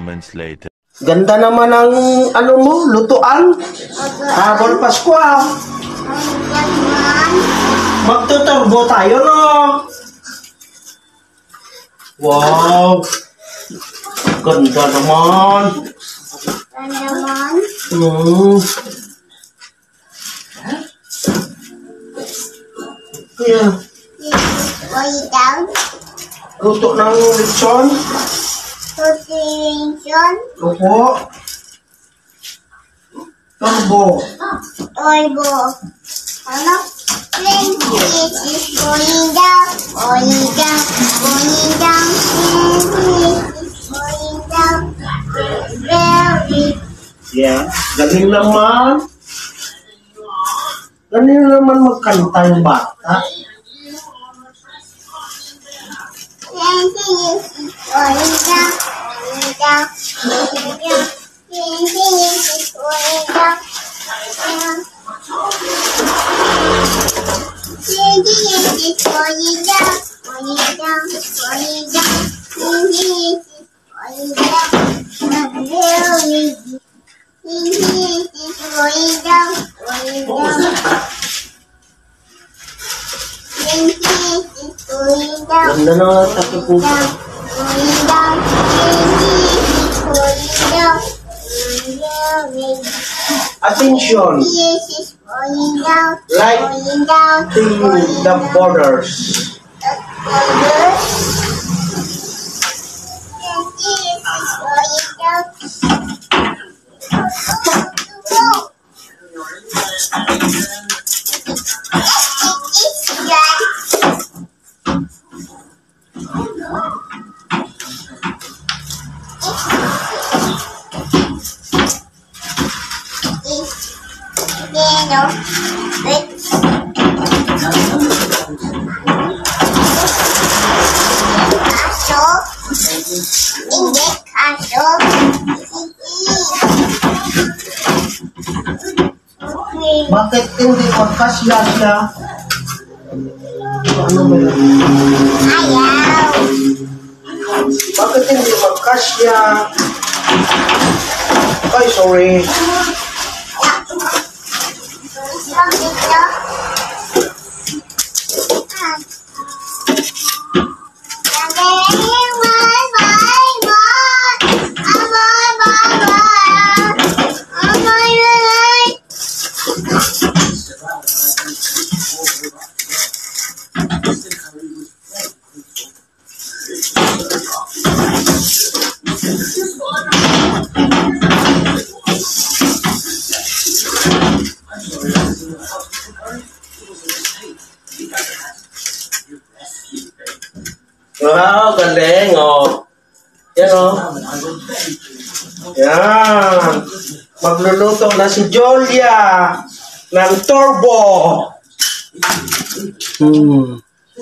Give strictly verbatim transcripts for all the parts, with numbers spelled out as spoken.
moments later. Ganda naman ang ano mo, lutuan. Habol Pasko ah. Magtuturbo tayo, no? Wow! Ganda naman. Ganda naman. Hmm. Yeah. Way down. Luto ng lechon. Position. Opo. Turbo. Turbo. Ano? Plane is going down. Going down. Going down. Plane is going down. Very. Yeah. Galing naman. Galing naman magkanta yung bata. Plane is going down. Going down. Going down. Plane is going down. Plane is going down. Going down. Going down. Plane is going down. Very. Plane is going down. Going down. Plane is going down. Ganda na nga tato po. Going down. Plane is going down. Very. Attention. Yes, it's going down. Like Going down. to Going the down. borders. Borders. Yes, it's going down. Go. It's done. Piano, it's castle, in the castle, Bakit hindi magkasya siya? Ano ba yun? ayaw, Bakit hindi magkasya? Ay, sorry. dito, Wow, galing, oh. Yan, oh. Yan. Magluluto na si Julia ng turbo. Hmm.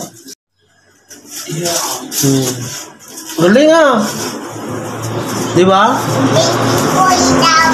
Hmm. Galing, ah. Di ba? going down.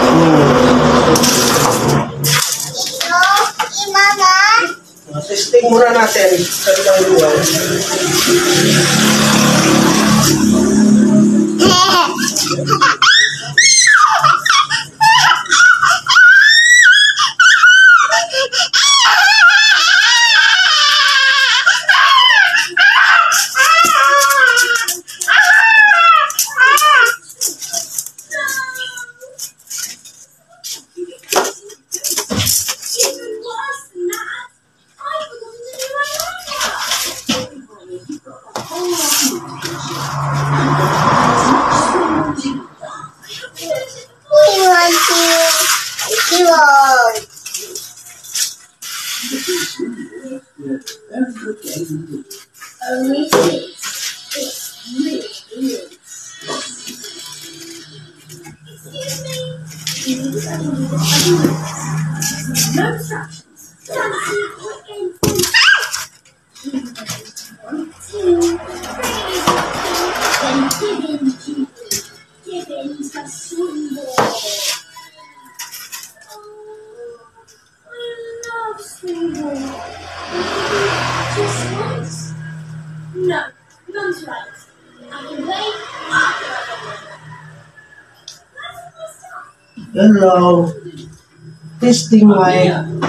Ito, imama. Testing muna natin sa ilang luwan. No, non's right. I can wait after I Hello. Testing mic.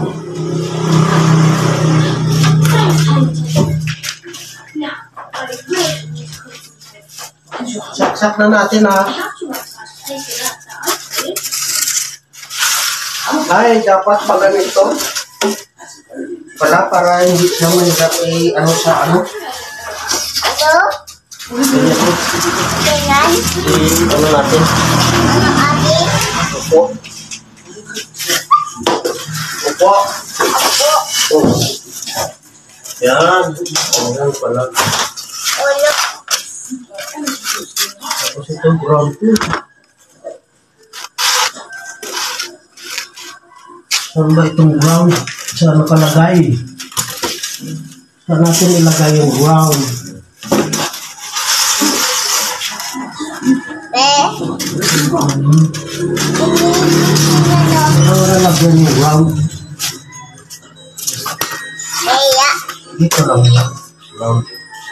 Saksak na natin ha. Ay, dapat pala nito. Pala para hindi siya mahirap eh, ano sa ano. Ito? Ganyan. Ganyan? Eh, ano natin? Ano ate? Opo. Opo. Opo. Oh. Yan. Ayan pala. Ulo. Tapos ito ground po. Saan ba itong ground? Saan nakalagay? Saan natin ilagay yung ground? Be. Hmm. Saan wala lagyan yung ground? Kaya. Dito lang yan. Ground.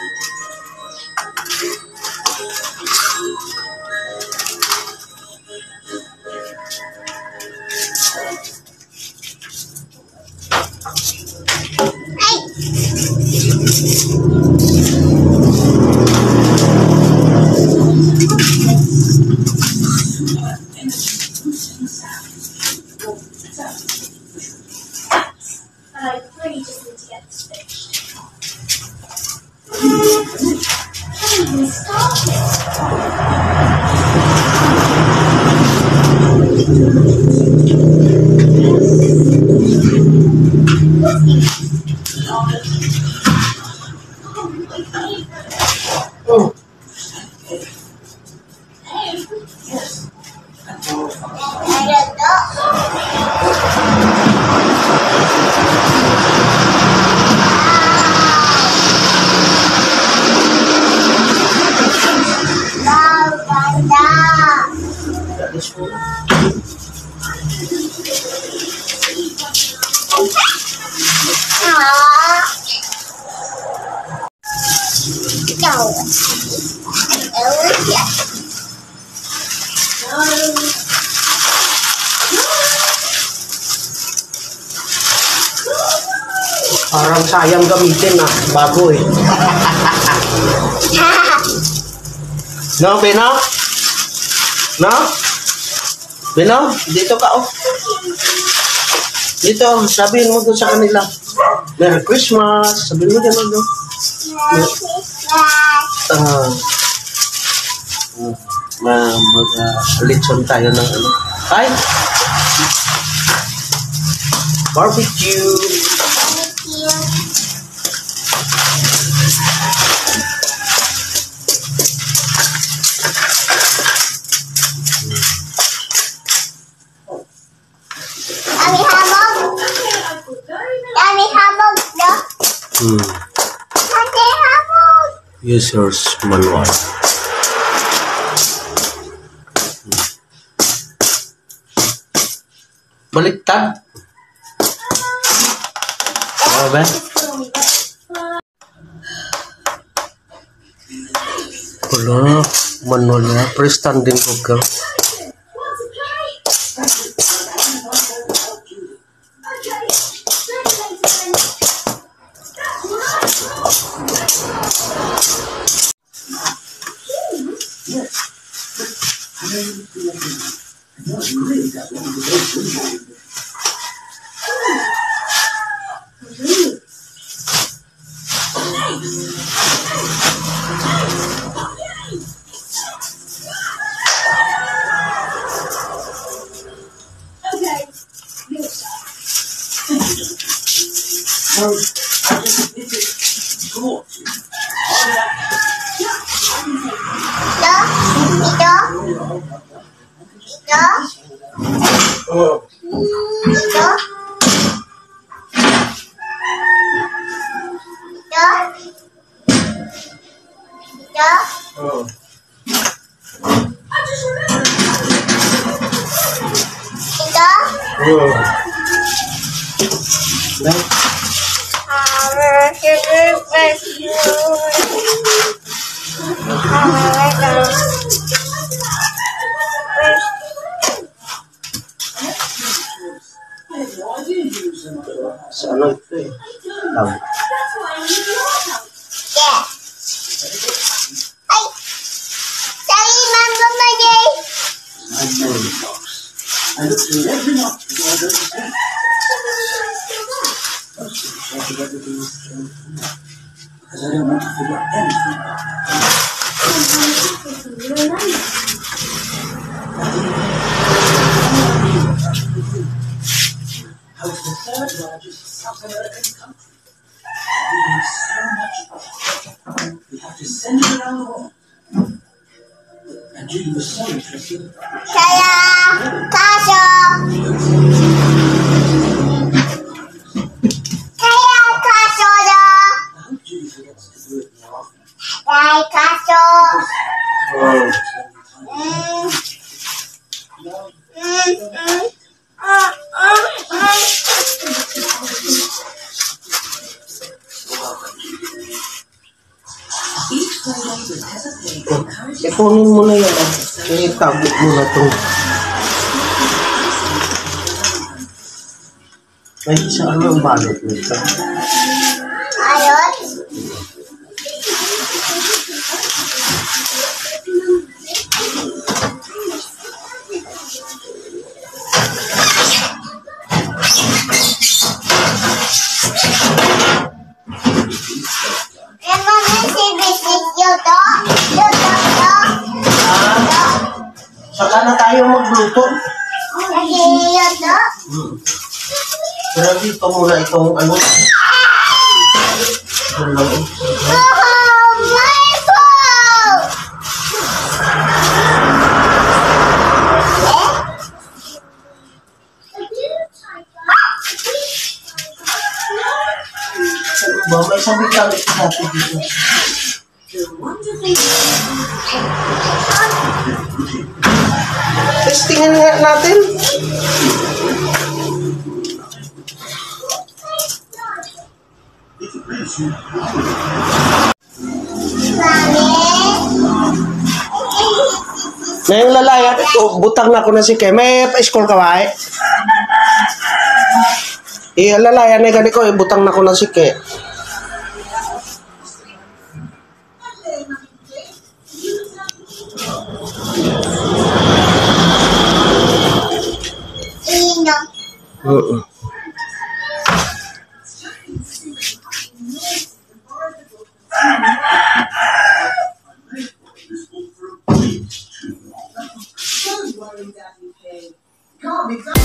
Oh. Ada to. Wow, ganda. Ah. Ikaw. Ewan siya. Parang sayang gamitin ah. Bago eh. No, Bino? No? Bino? Dito ka oh. Dito, sabihin mo doon sa kanila. Merry Christmas. Sabihin mo doon. No? Merry Christmas. Ah. Uh, mag-litson tayo ng ano. Ay! Barbecue. Thank you. Dami hamog. Dami hamog, no? Hmm. Dami hamog. User's manual. Baliktad. Ano ba? Wala. Manual na. Pre-standing cooker. Ito? Ito? Ito? Oh. Ito? Ito? Ito? Oh. Ito? Oh. Next. Sa ano ito eh. Love. Yeah. Ay! Sorry, Mama Mary! I looked through every note before I go to sleep. Because I don't want to forget anything. I was the third largest South American country. We need so much power. We have to send it around the world. And Judy was so interested. Saya! Kaso! Saya kaso na! I hope Judy forgets to do it more often. Ay, kaso! Oh. Mm. Mm, mm. Ah, ah, ah. Ipunin mo na yan. Itabot mo na ito. Ay, saan ang balot nito? Ayun. Yan mami si Bisit Yoto. Yoto, Yoto. Saka na tayo magluto. Lagi Yoto. Hmm. Pero dito muna itong ano. Ito lang eh. Oh, my fault! Ba, may sabi kami sa atin dito. Testingin nga natin. Mami. May lalaya, ito, butang na ko na si Kay. May pa-score ka ba eh? Eh, lalaya na gani ko, ibutang na ko na si Kay. Ino. Oo. Don't worry, Daddy Pig. Can't be